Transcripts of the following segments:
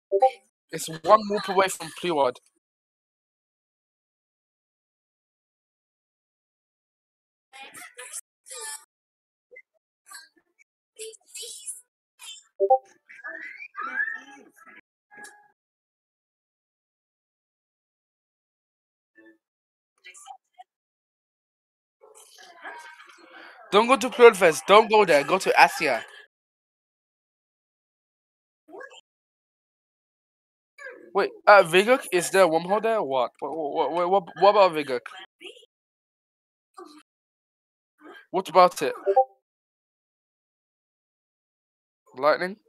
It's one whoop away from Pleeward. Don't go to Pleeward first. Don't go there. Go to Asia. Wait, Vigok, is there a wormhole there or what? What about Vigok? What about it? Lightning?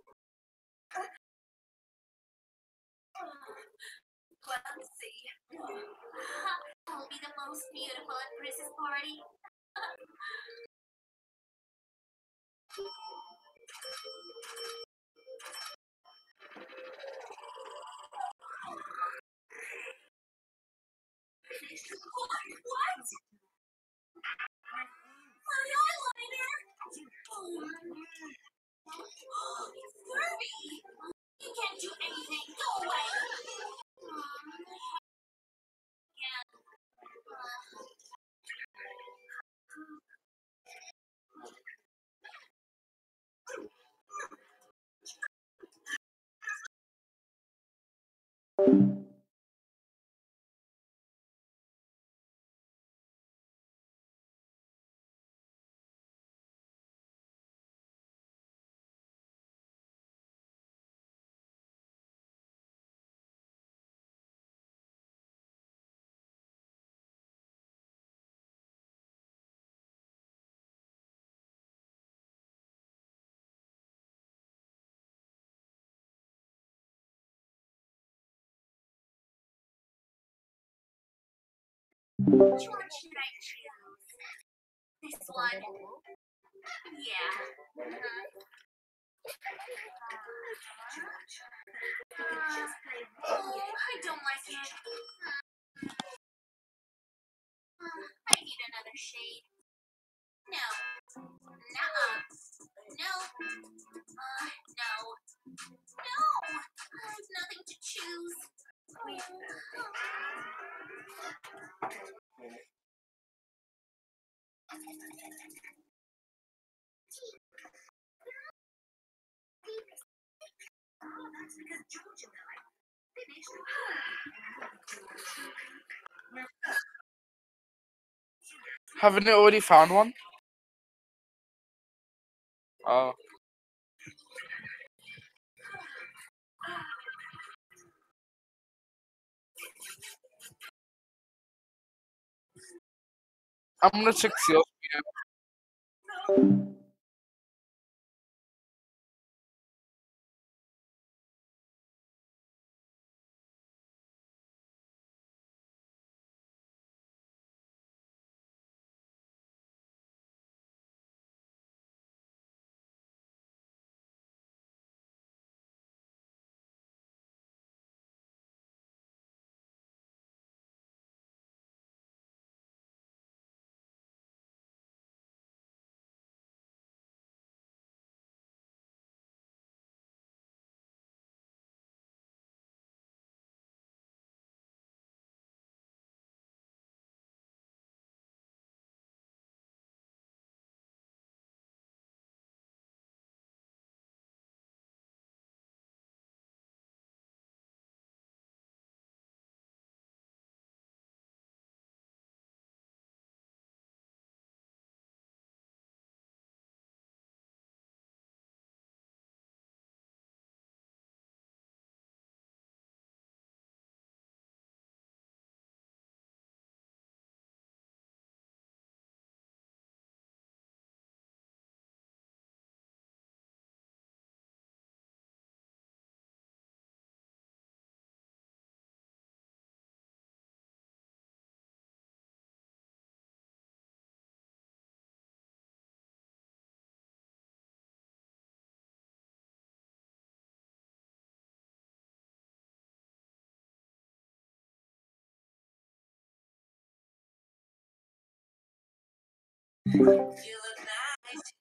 Haven't they already found one? Oh. I'm gonna check Seal's video.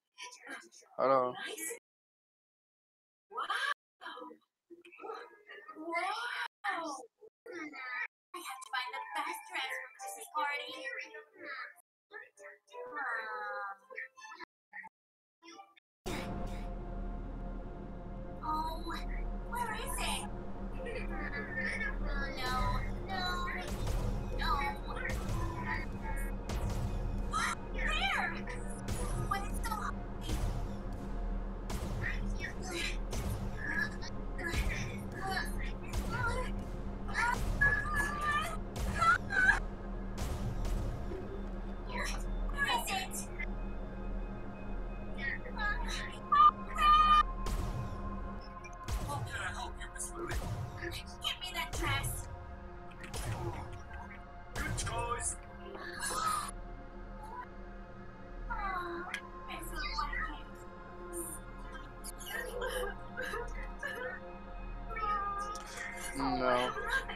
Hello. No.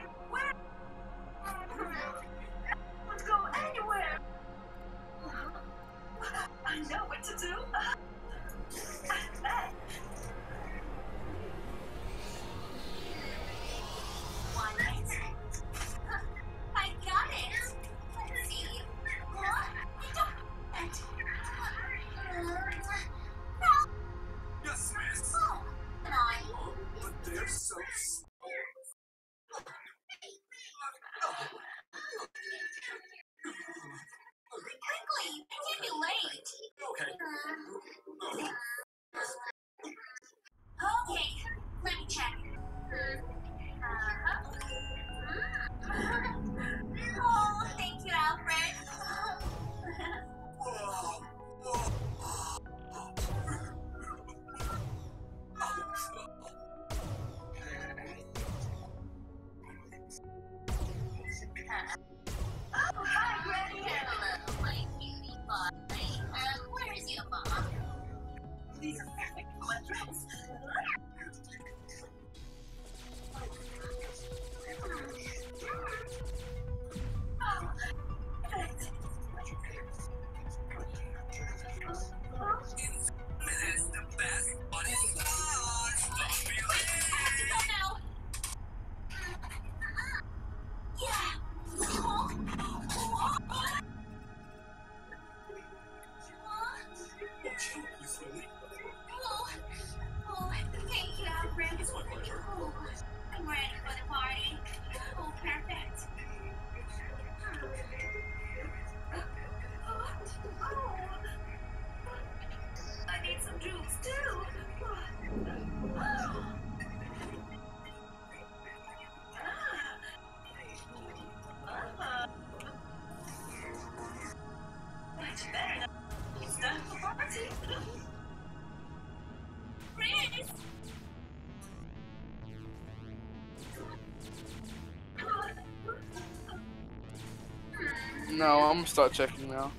No, I'm gonna start checking now.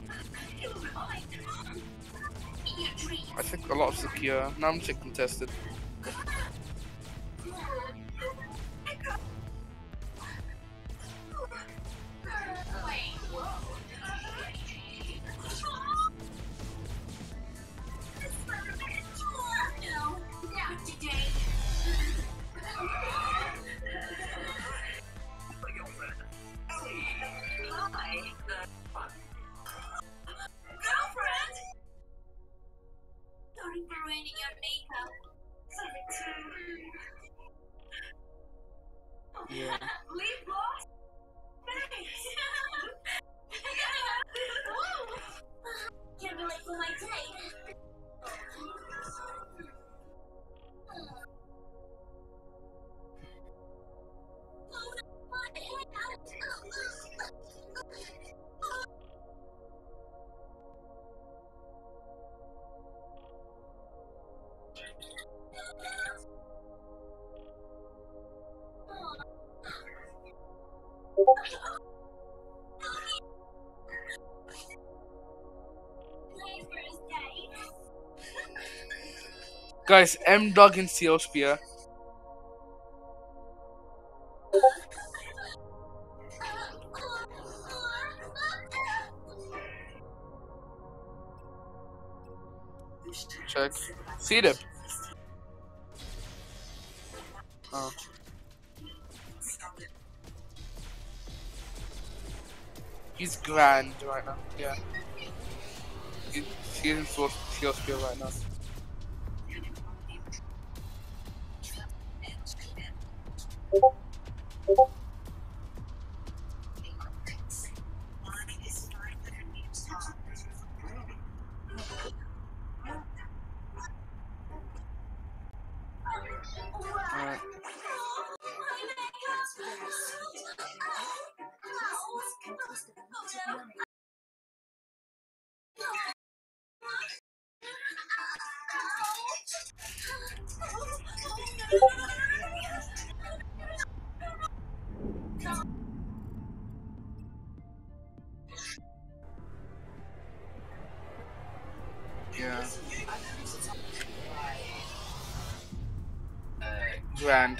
I think a lot of secure. Now I'm checking contested. Yeah. Guys, M Dog and Seal Spear. Check. See them. Oh. He's grand right now. Yeah. He's in Steel Spear right now. Alright. Yeah. Grand.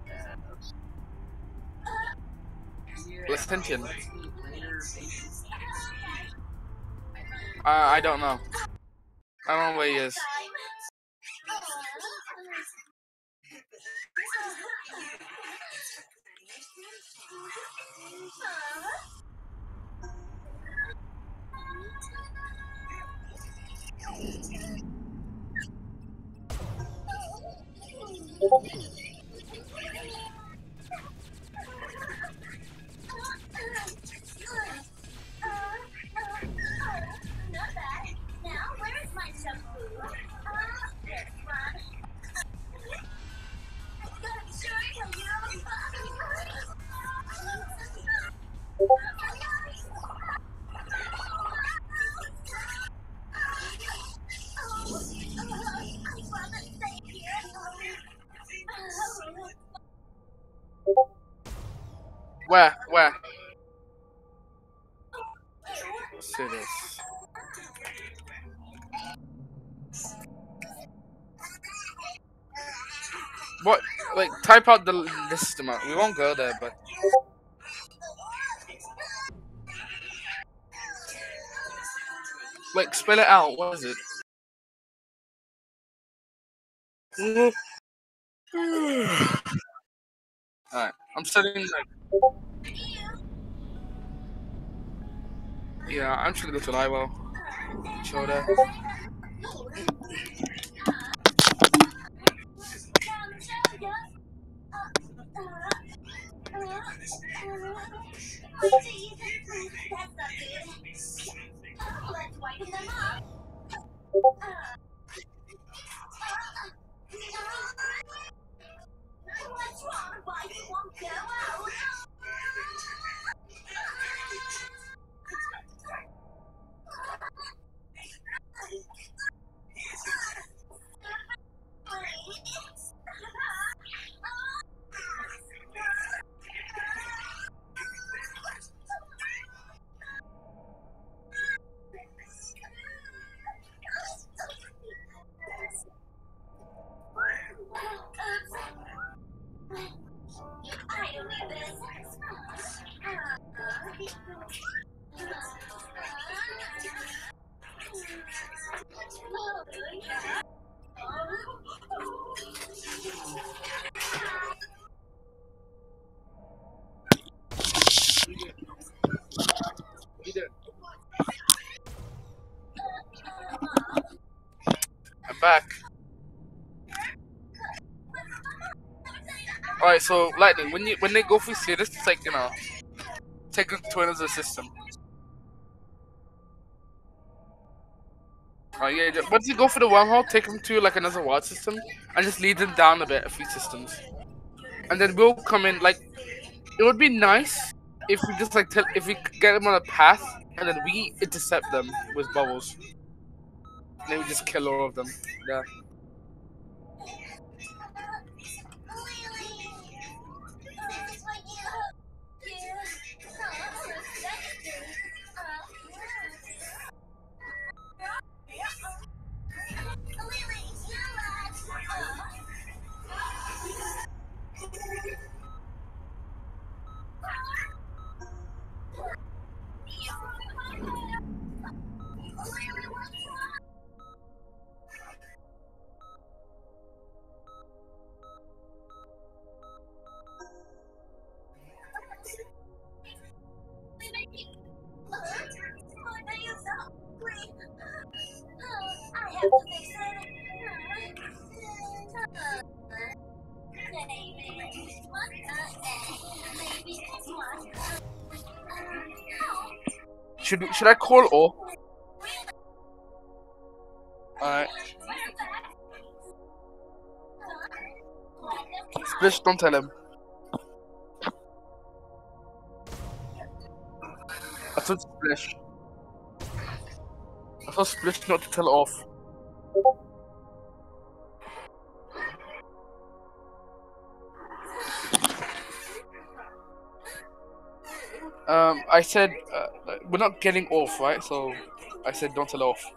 Listen. I don't know. I don't know where he is. Where? See this. What? Like, type out the system out. We won't go there, but. Like, spell it out. What is it? Alright. I'm studying, like. Yeah, I'm just gonna go to Livo. Show that. I'm back. Alright, so Lightning, when they go for status, it's like, take them to another system. Oh yeah, once you go for the wormhole, take them to like another ward system, and just lead them down a few systems, and then we'll come in. Like, it would be nice if we just like if we get them on a path, and then we intercept them with bubbles, and then we just kill all of them. Yeah. Should I call off? Alright. Splish, don't tell him. I told Splish. I told Splish not to tell off. I said we're not getting off, right? So I said don't tell off.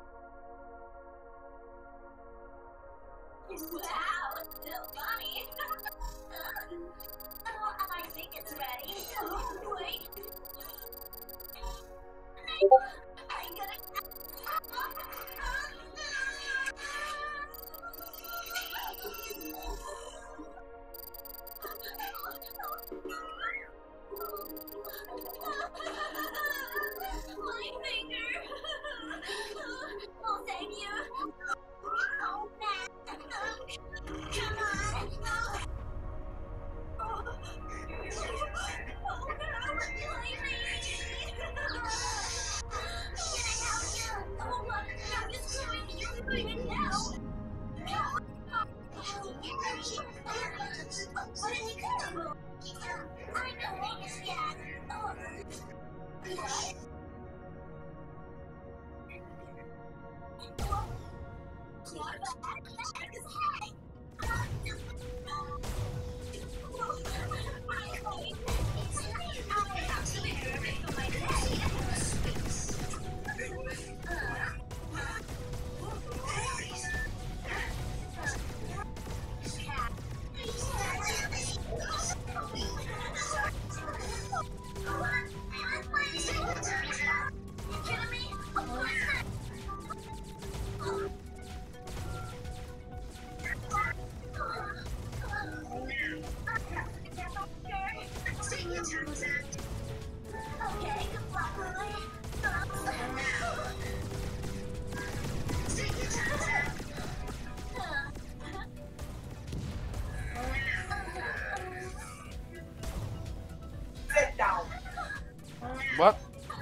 What?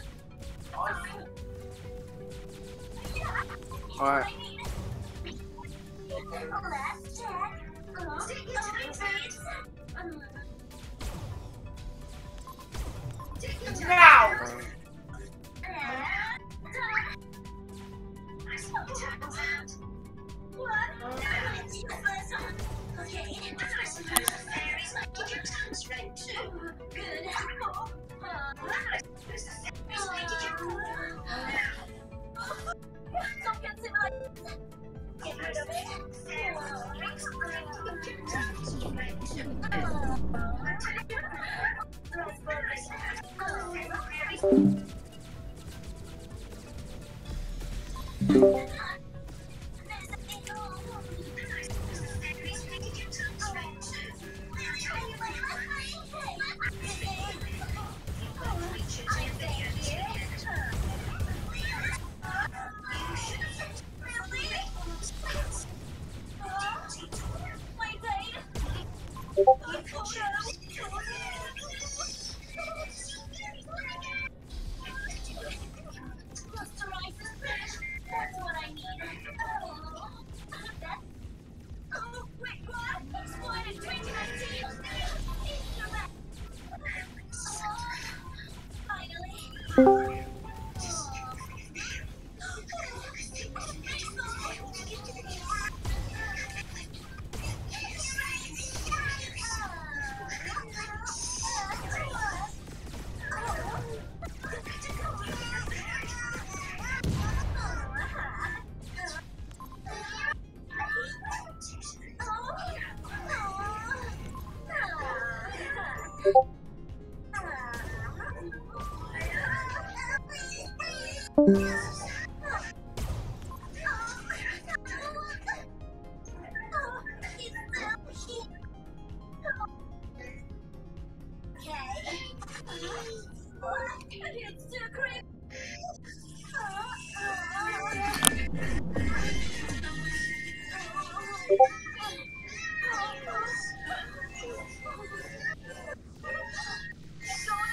Alright. Now.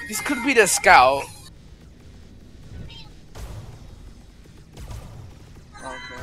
This could be the scout. Okay.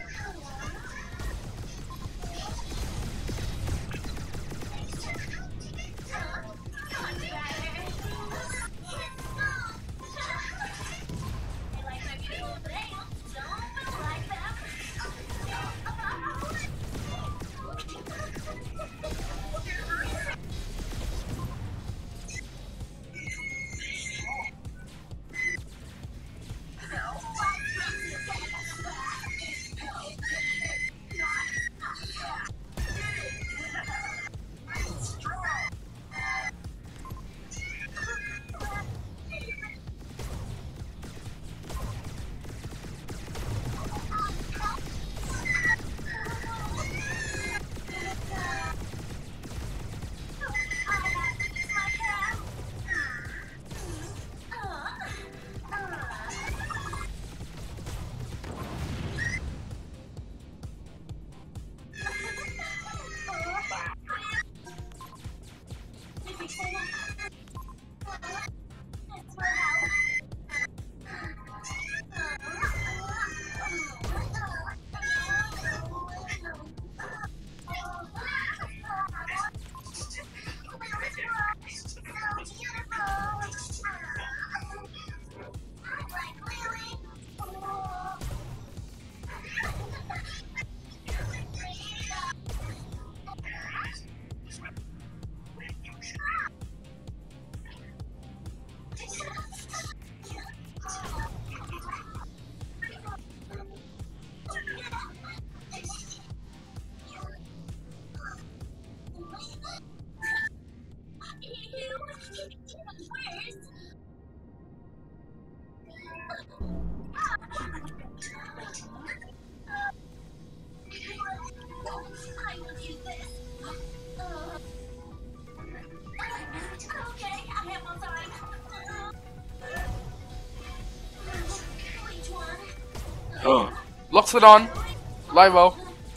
Locks it on. Livo.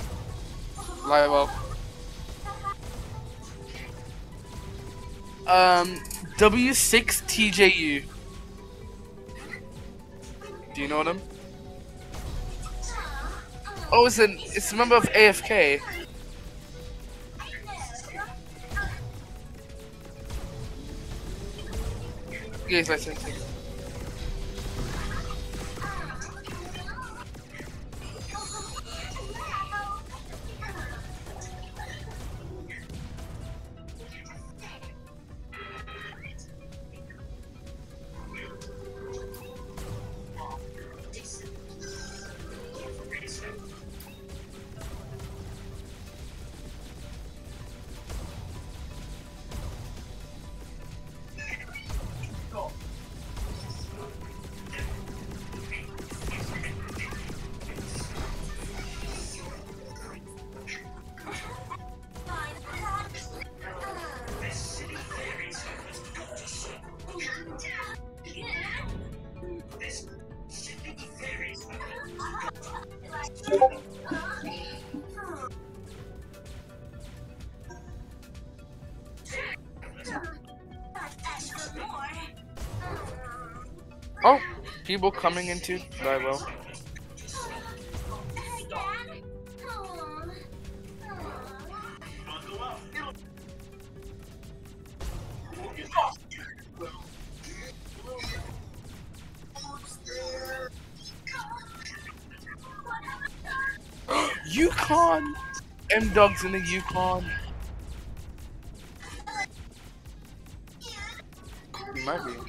Livo. W6 TJU. Do you know them? Oh, it's a member of AFK. Yes, I sent it. Oh, people coming into Livo. Yukon! M-Dog's in the Yukon. He might be.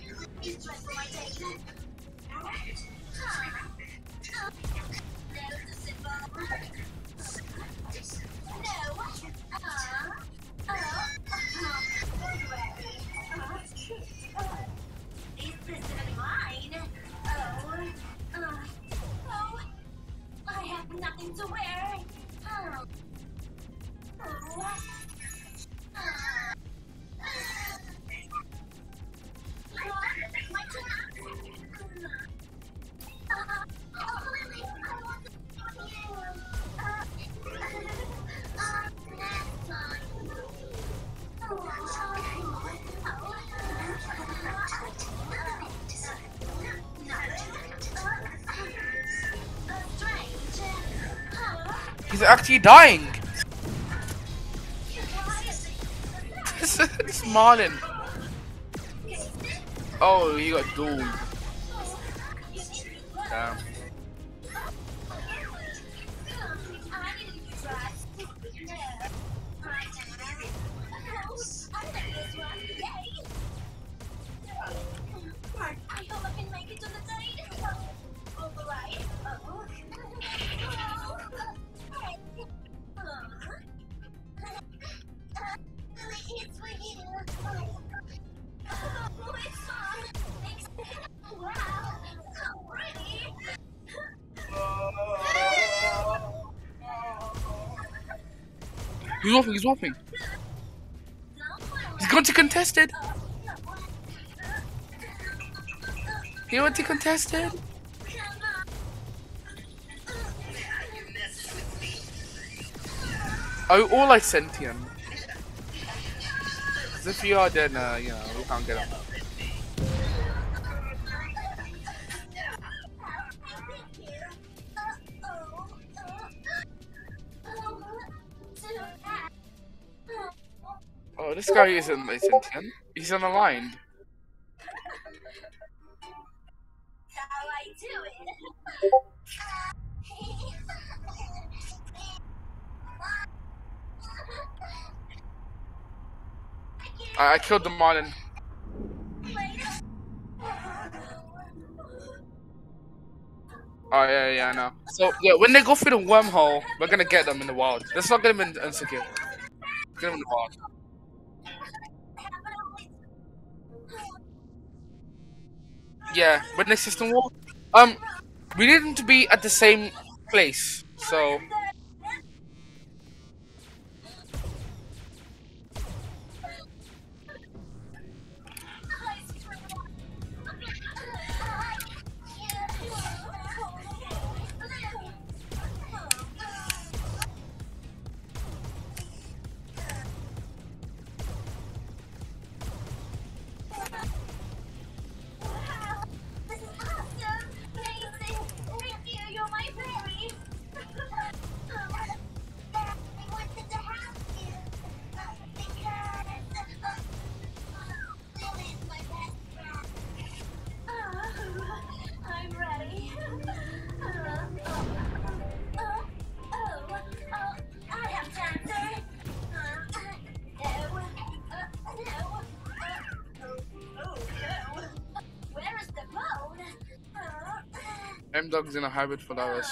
Nothing to wear. He's actually dying. It's Marlin. Oh, he got dueled. Damn. He's waffling, he's waffling. He's going to contested. He went to contested. Oh, all I sent him. Because if you are, then, you know, we can't get him. Oh, this guy isn't sentient. He's unaligned. I killed the Marlin. Oh yeah, I know. So yeah, when they go through the wormhole, we're gonna get them in the wild. Let's not get them in insecure. Get them in the wild. Yeah, but next system wall. We need them to be at the same place. So M-Dog's in a hybrid for Laris.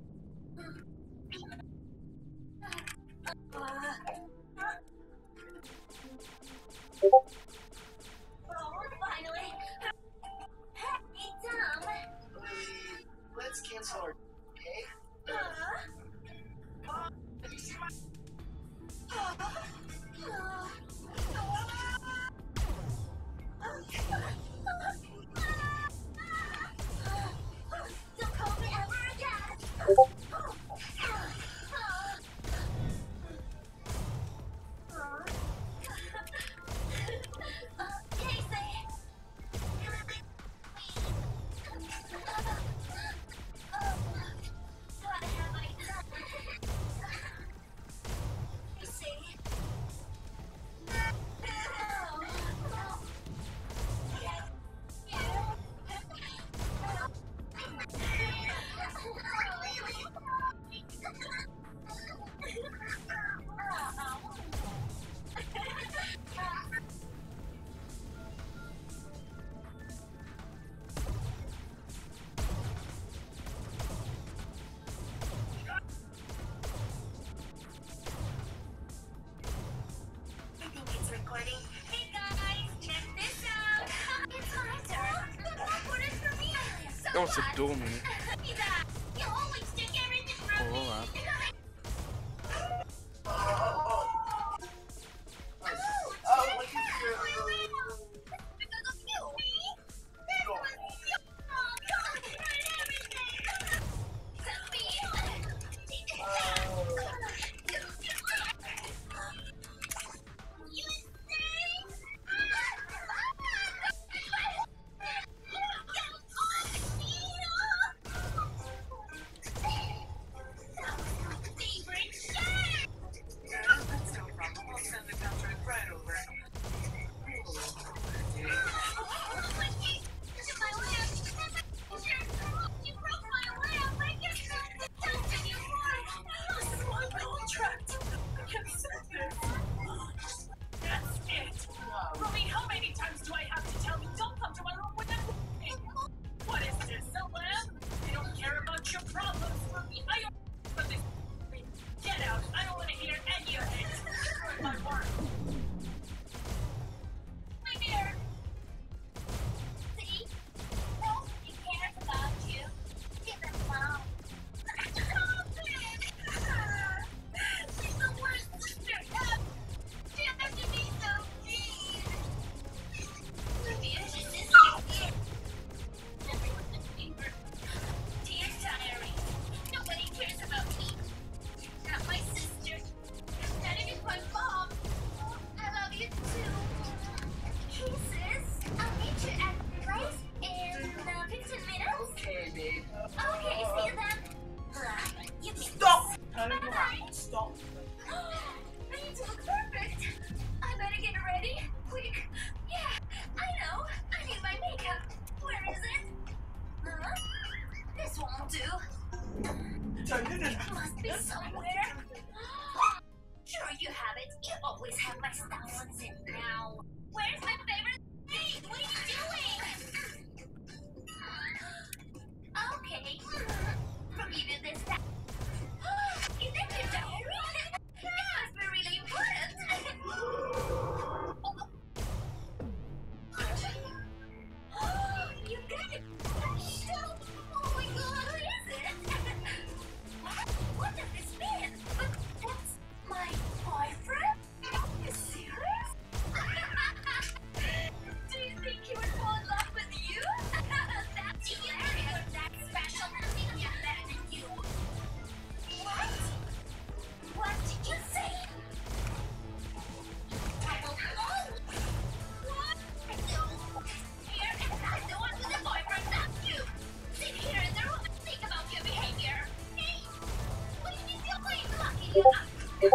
Let's cancel our okay? That was a duel, man. Oh, alright. What's it now? Where's my favorite thing? What are you doing? Okay. From even this time. Is that your diary? It must be really important. You got it. Oh my god, who is it? What does this mean? That's my boyfriend? Are you serious? Do you think he would fall in love with you? That's you. You're that special. Nothing better than you. What? What did you say? Oh, what? No. Here and I'm the one with a boyfriend, not you. Sit here in the room and think about your behavior. Hey, what do you think you're playing lucky? No,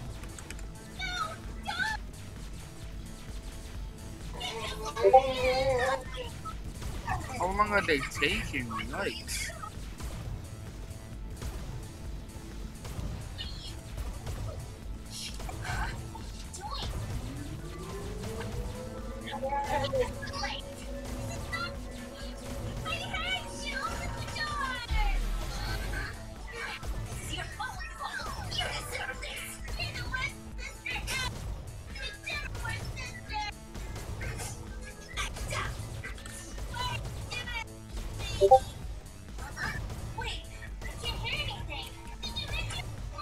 How long are they taking? Yikes. Wait, I can't hear anything. Did you make it?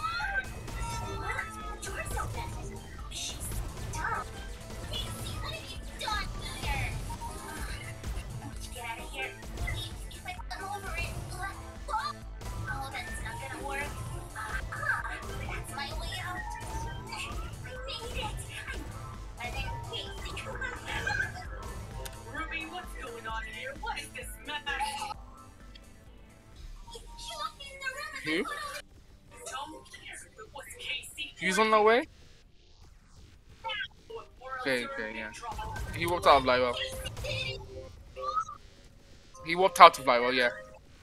What? Door's open. She's dumb. Casey, what have you done here? I need to get out of here. If I go over it, oh, that's not gonna work. That's my way out. I made it. I didn't Casey. Ruby, what's going on here? What is this mess? She walked in the room and Who? Don't care if it was Casey. He's on the way? What world Okay, you're okay, in yeah. trouble. He walked out of Lywell. He walked out of Lywell, yeah.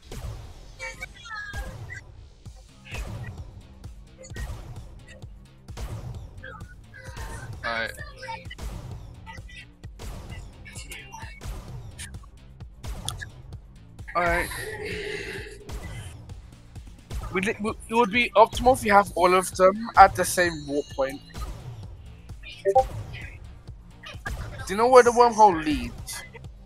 Alright. Alright. It would be optimal if you have all of them at the same warp point. Do you know where the wormhole leads?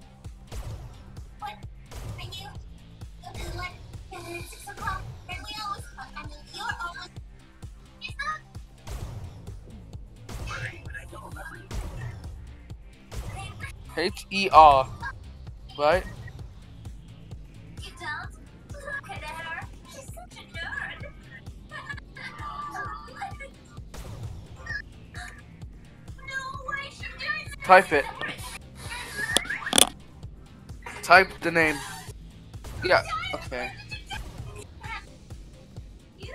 H-E-R, right? You don't? Look at her. She's such a nerd. No way she's doing that. Type it. Type the name. Yeah, okay. You.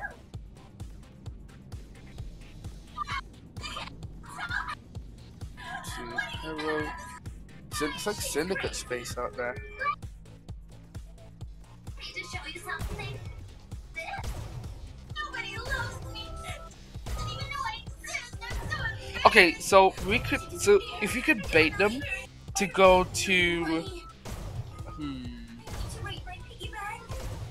Hello. It's like Syndicate space out there. Need to show you something. This. Nobody loves me. Doesn't even know I exist. I'm so Okay, so if you could bait them to go to to rate my piggy bank.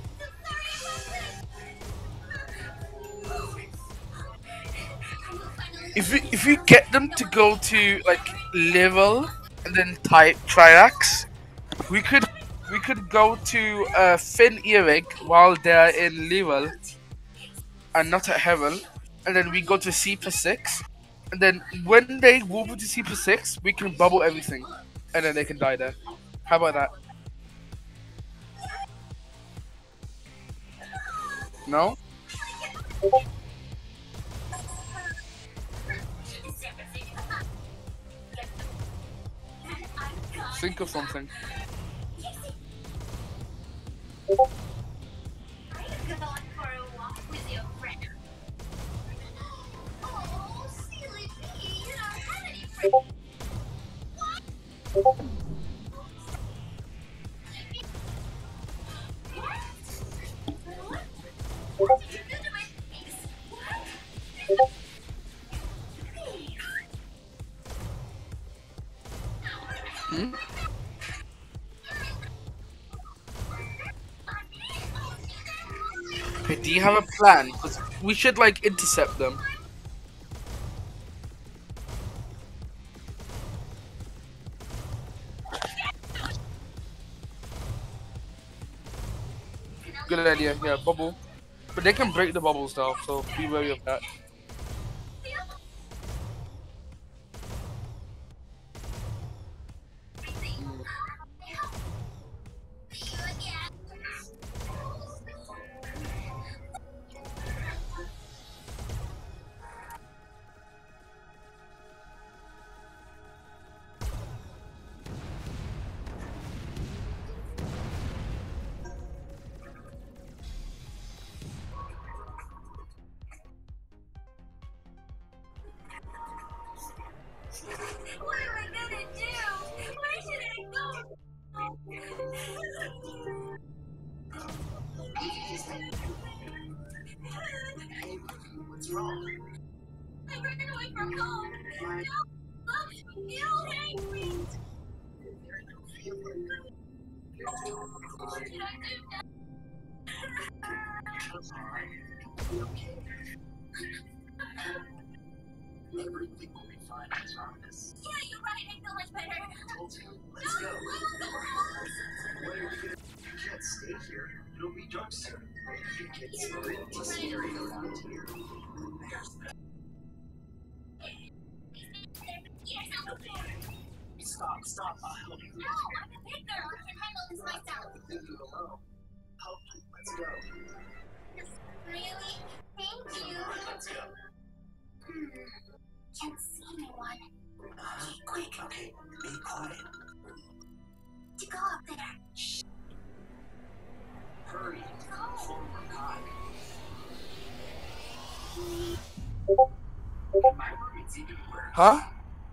if you get them to go to like level and then type Triax, we could go to Finn Earwig while they're in level and not at heaven, and then we go to C+6, and then when they move to C+6 we can bubble everything and then they can die there. How about that? No? Think of something. Hmm? Okay, do you have a plan? 'Cause we should like intercept them. Good idea. Yeah, bubble. But they can break the bubbles though, so be wary of that. What am I gonna do? Where should I go? What's wrong? I ran away from home. You hate me. What did I do now? Everything will be fine, I promise. Yeah, you're right. I feel much better. I told you. Let's go. What are you doing? You can't stay here. It'll be dark soon. It gets pretty scary around here. Stop. I'll help you. No, I'm a big girl. I can handle this myself. Leave you alone. Help you. Let's go. Really? Thank you. Let's go. Can't see anyone. Quick, okay. Be quiet. To go up there. Shh. Hurry. Go. Forward, high. My room is even worse. Huh?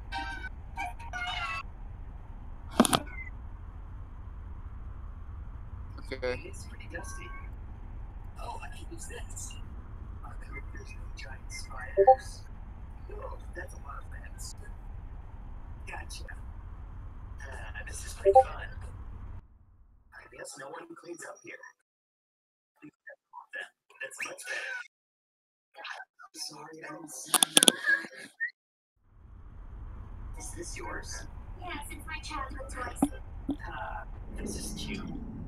Okay. It's pretty dusty. Oh, I can use this. I hope there's no giant spiders. Oh, that's a lot of vents. Gotcha. This is pretty fun. I guess no one cleans up here. That's much better. I'm sorry, I didn't see you. Is this yours? Yes, it's my childhood toys. This is cute.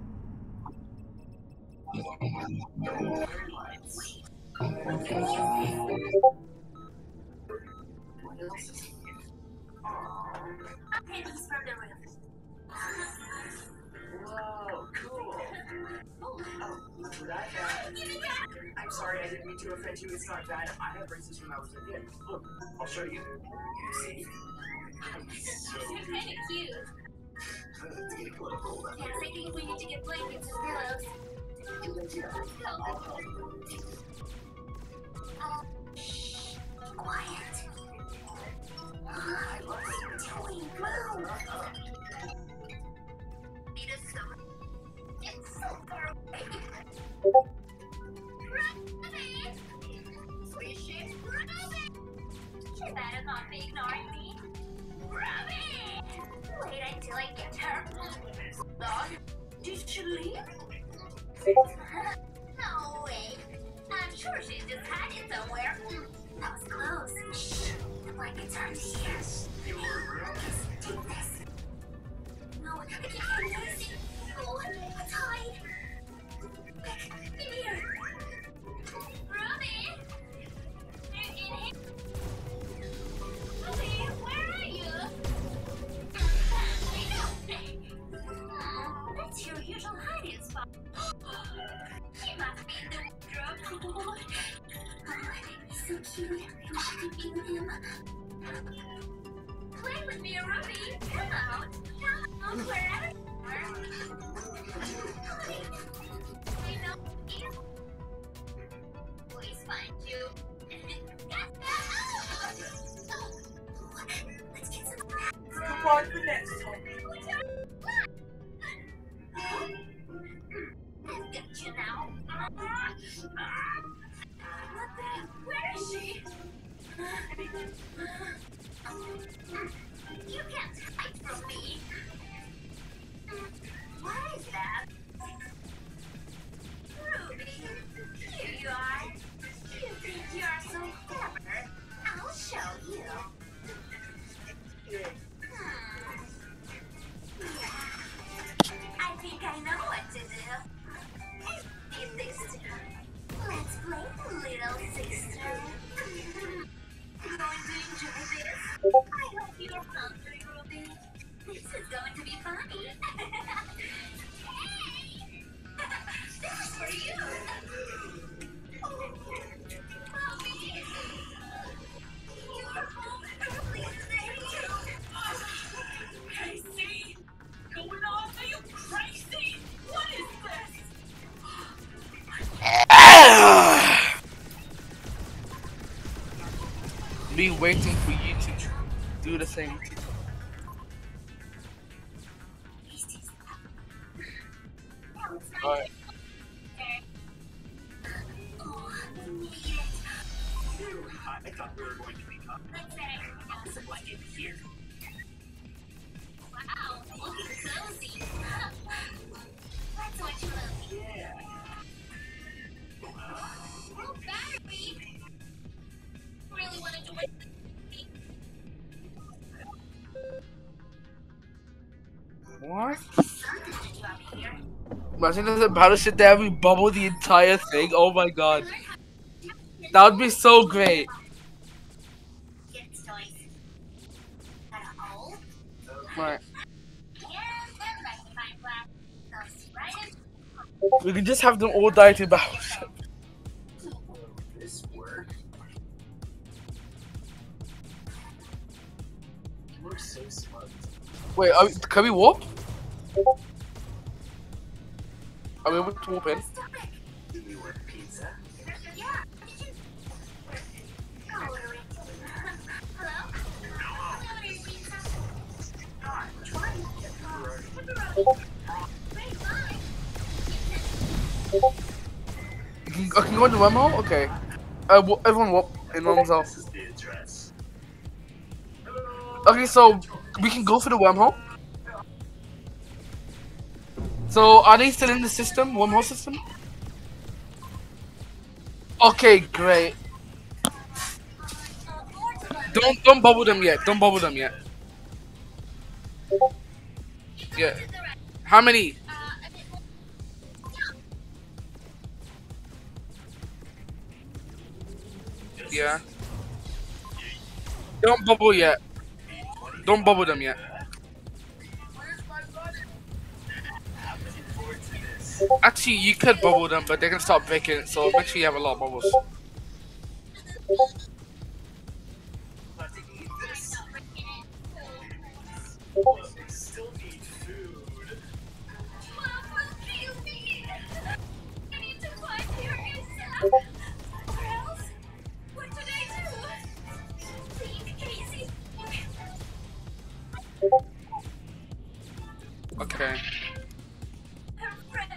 Very lights. What else is here? Pennies from the roof. Whoa, cool. Oh, look what I got. I'm sorry, I didn't mean to offend you. It's not that. I had braces when I was a kid. Look, I'll show you. You see? I'm so They're kind of cute. It's getting a little cold. Yes, I think we need to get blankets and pillows. Good idea. Let's go. I'll help. Shh. Quiet. I love it. Joey, move. Need a stomach. It's so far away. Ruby! Squishy, Ruby! She better not be ignoring me. Ruby! Wait until I get her. Dog, did she leave? No way. I'm sure she just had it somewhere. That was close. Shh. The blankets aren't here. Take this. No, I can't use it. Oh, it's hide. In here. Ruby! You're in here. Ruby, where are you? That's your usual hiding spot. She must be in the wardrobe. So cute. I could be with him. Play with me, Ruby. Come out. Come out wherever you are. I know you. Please find you. Let's get some Come on, the next one. I've got you now. What the? Where is she? You can't hide from me. What is that? Ruby, here you are. You think you are so clever? I'll show you. I think I know what to do. Hey, sister. Let's play, little sister. Going to enjoy this? I hope you're hungry, Ruby. This is going to be funny. Hey! This is for you. Oh, Mommy! You're home early today. Casey, going off? Are you crazy? What is this? Me waiting for you to do the same. Alright. Oh, we made it. I thought we were going to become Let's set everything else. like in here. Wow, looking cozy. Let's watch a movie. Yeah. Oh, battery! Really wanted to watch the movie. What? Something to do up here. Imagine there's a battleship there and we bubble the entire thing. Oh my god. That would be so great. Get its toys. Got a hole? Right. Yeah, that's magnifying glass. Goes right in. We can just have them all die to battleship. Will this work? We're so smart. Wait, can we warp? Are we able to warp in? Stop it. Do we want pizza? Yeah. Did you? Oh, order it. Hello? Order your pizza. God, try to get her. Great line. I can go in the wormhole? Okay. Everyone warp in wormhole. This is the address. Okay, so we can go for the wormhole. So are they still in the system? Wormhole system? Okay, great. Don't bubble them yet. Don't bubble them yet. Yeah. How many? A bit more. Yeah. Don't bubble yet. Don't bubble them yet. Actually, you could bubble them, but they're gonna start breaking it. So make sure you have a lot of bubbles. About to eat this. Still need food. Mom will kill me. I need to find her ASAP. Or else, what should I do? Please, Casey. Okay. Her friends.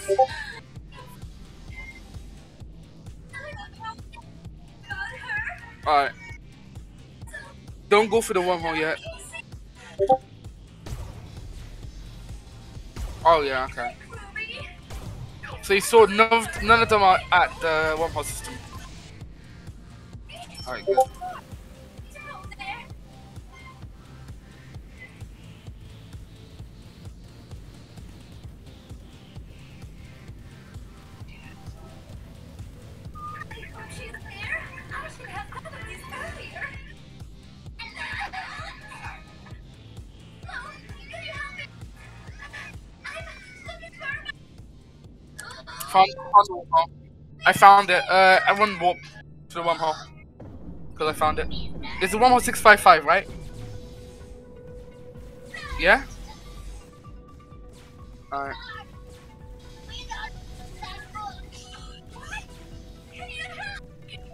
Got her. All right. Don't go for the wormhole yet. Oh yeah. Okay. Ruby. So you saw none of them are at the wormhole system. All right. Good. Down there. She's there. I should have thought of this earlier. Mom, can you help me? I'm looking for Found the wormhole. I found it. Everyone warp to the wormhole because I found it. It's the wormhole 655, right? Yeah. All right. We got that book. What? Can you help?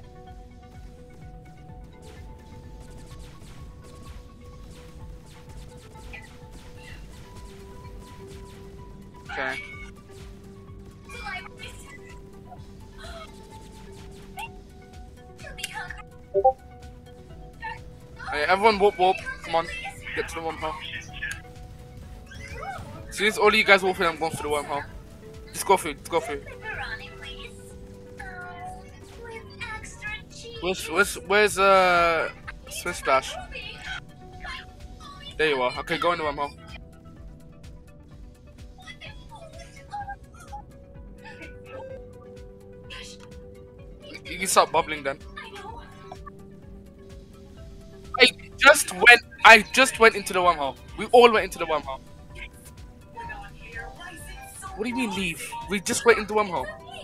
Okay. The library. To be hungry. Alright, everyone warp. Come on. Please Get to the wormhole. As soon as all of you guys walk in, I'm going for the wormhole. Just go through. Just go through. Pepperoni, please. With extra cheese. Where's Swiss Splash? There you are. Okay, go in the wormhole. You can start bubbling then. I just went into the wormhole. We all went into the wormhole. What do you mean leave? We just went into the wormhole.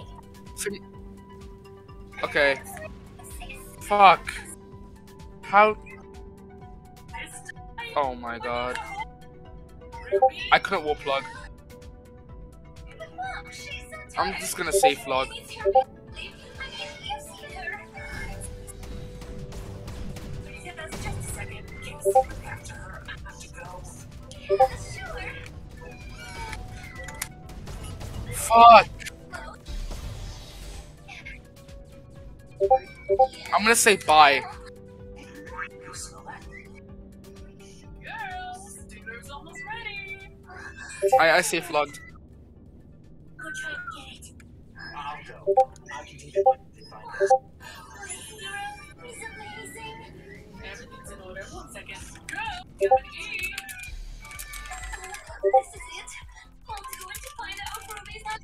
Okay. Fuck. How? Oh my god. I couldn't warp plug. I'm just gonna safe log. Fuck. I'm gonna say bye. Girls, dinner's almost ready. I safe logged. Go try and get it. I'll go. I can take it if I know. He's amazing. Everything's in order. 1 second. Girl, get an E. This is it. I'm going to find out if Ruby's not.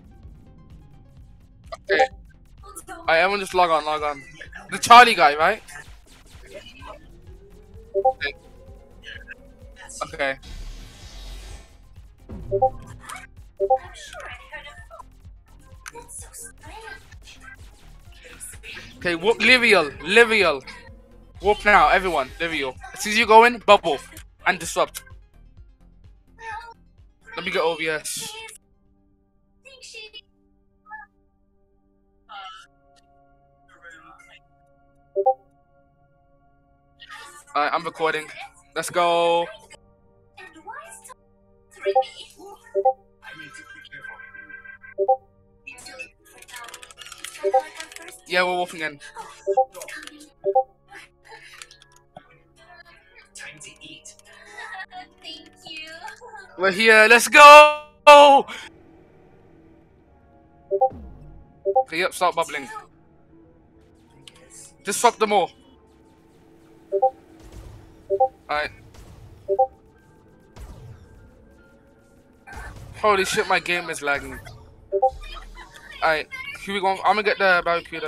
Okay. Let's go. Alright, everyone just log on. The Charlie guy, right? Okay. Okay. I'm sure I heard a phone. It's so strange. Okay, walk Livial. Walk now, everyone. Livial. As soon as you go in, bubble. And disrupt. Let me get OBS. I think she. Alright, I'm recording. Let's go. And why is Tom 3B? I need to be careful. Yeah, we're walking in. Time to eat. Thank you. We're here. Let's go. Okay, yep, start bubbling. Disrupt them all. Alright. Holy shit, my game is lagging. Alright, here we go. I'm gonna get the Barracuda.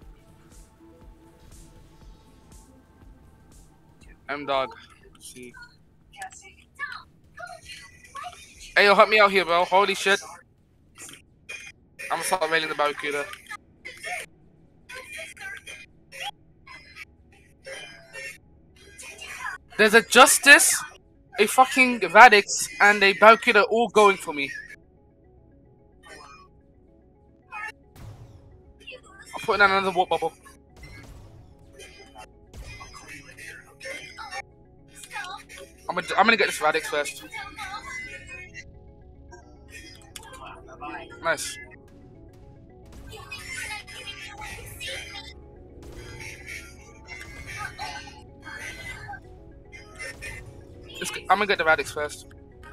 M-Dog. Let's see. Hey, yo, help me out here, bro. Holy shit. I'm gonna start railing the Barracuda. There's a Justice, a fucking Radix, and a Barracuda all going for me. I'm putting in another warp bubble. I'm gonna get this Radix first. Nice. I'm gonna get the Radix first.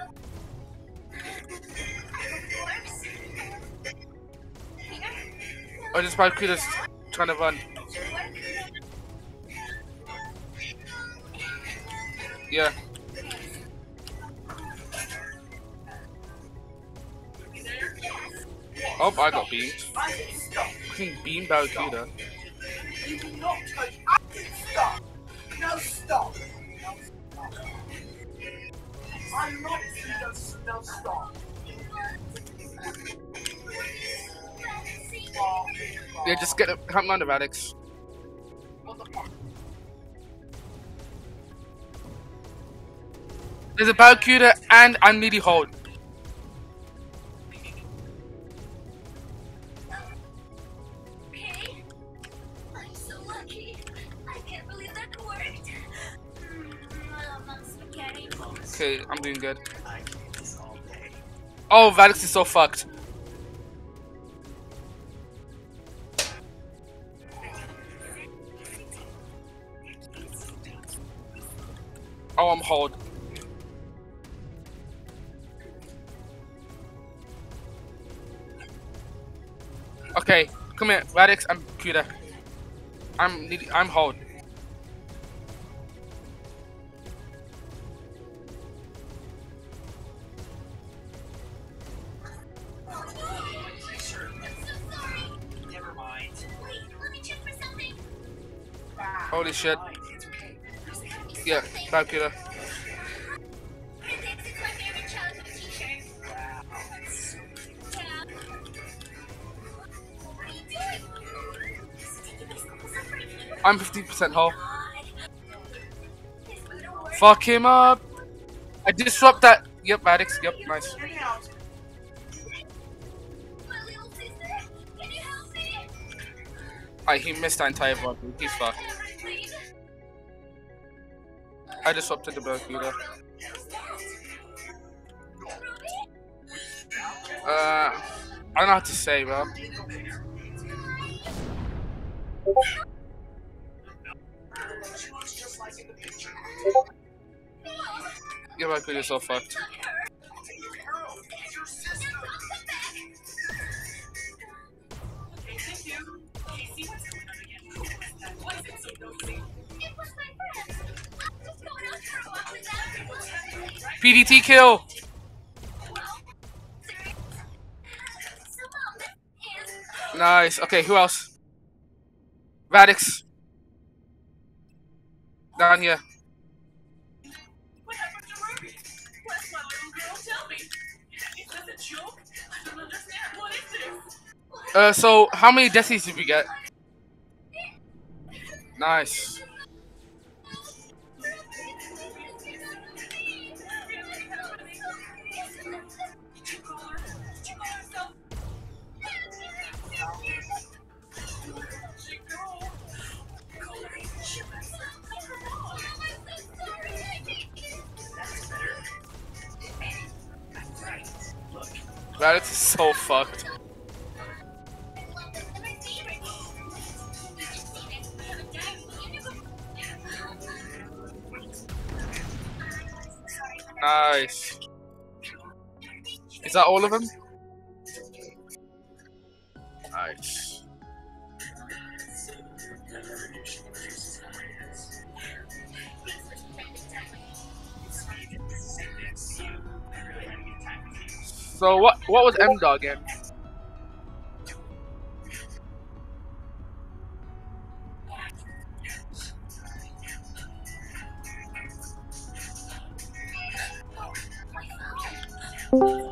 Oh, this Barracuda's trying to run. Yeah. Oh, I got beamed. Fucking beam Barracuda. You do not touch. Stop. Now stop. I'm not now stop. Yeah, just get it. Come on, the Radix. What the fuck? There's a Barracuda and I'm needy hold. Okay. I'm so lucky. I can't believe that worked. Mom, spaghetti. Okay, I'm doing good. I can do this all day. Oh, Radix is so fucked. Oh, I'm hold. Okay, come here, Radix. I'm Cuda. I'm hold. I'm so sorry. Never mind. Wait, let me check for something. Holy shit. It's okay. There's gotta be Yeah, something. bye, Cuda. Physics is my favorite childhood teacher. Wow, that's so cute. Yeah. What are you doing? This is taking my school suffering. I'm 15% whole. God. This better work. Fuck him up. I disrupt that. Yep, Radix. Yep, nice. Get out. My little sister, can you help me? Alright, he missed the entire body. He's fucked. Everything. I disrupted the Barracuda. Who's that? Ruby? I don't know what to say, bro. She looks just like in the picture. Your Barracuda is so fucked. Girl, it's your sister. Okay, thank you. Casey, what's going on again? That wasn't so nosy. It was my friend. I'm just going out for a walk with them. What's happening, right? PDT kill. Well, there is some and Nice. Okay, who else? Radix. Down here. What happened to Ruby? Where's my little girl? Tell me. Is this a joke? I don't understand. What is this? So how many deaths did we get? Nice. Radix is so fucked. Nice. Is that all of them? Nice. So what was M-Dog in? My phone.